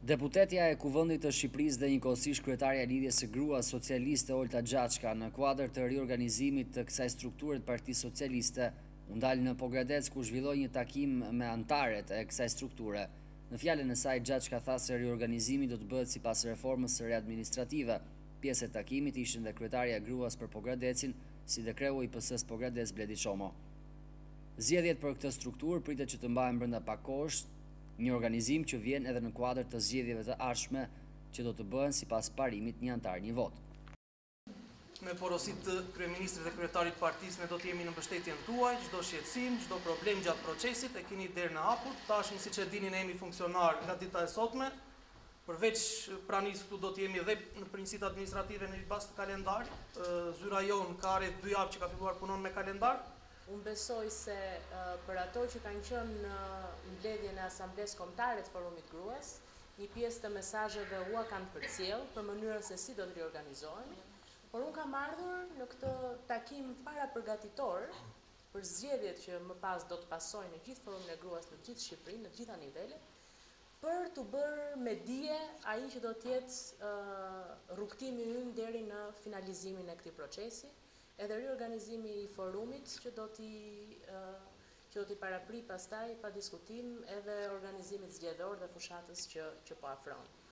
Deputetja e Kuvendit të Shqipërisë dhe njëkohësisht kryetarja e Lidhjes së Gruas Socialiste Olta Gjaçka në kuadër të riorganizimit të kësaj strukture të Partisë Socialiste u ndalë në Pogradec ku zhvilloi një takim me anëtarët e kësaj strukture. Në fjalën e saj Gjaçka tha se riorganizimi do të bëhet sipas reformës së re administrative. Pjesë e takimit ishin dhe kryetarja e Gruas për Pogradecin, si dhe kreu i PS-s Pogradec Bledi Çomo. Zgjedhjet për këtë strukturë pritet që të mbahen brenda pak kohësh, një organizim që vjen edhe në kuadër të zgjedhjeve të ardhshme që do të bëhen sipas parimit një antar një vot. Me porosit të kryeministrit dhe kryetarit partisë ne do të jemi në mbështetjen tuaj, çdo shqetësim, çdo problem gjatë procesit e keni derën e hapur. Tashmë siç e dini ne jemi funksionar nga dita e sotme. Përveç pranisë këtu do të jemi edhe në princit administrative në bazë të kalendarit. Zyra jon ka rreth 2 javë që ka filluar punon me kalendar. Unë besoj se për ato që kanë qenë në mbledhjen e Asamblesë Kombëtare të Forumit Gruas, një pjesë të mesazheve ua kanë përcjell për mënyrën se si do të riorganizohen, por unë kam ardhur në këtë takim parapërgatitor për zgjedhjet që më pas do të pasojnë në gjithë Forumin e Gruas në gjithë Shqipërinë, në të gjitha nivelet, për të bërë me dije ai që do të jetë rrugtimi ynë deri në finalizimin e këtij procesi, edhe riorganizimi i forumit që do t'i parapri pastaj pa diskutim edhe organizimit zgjedhor dhe fushatës që po afron.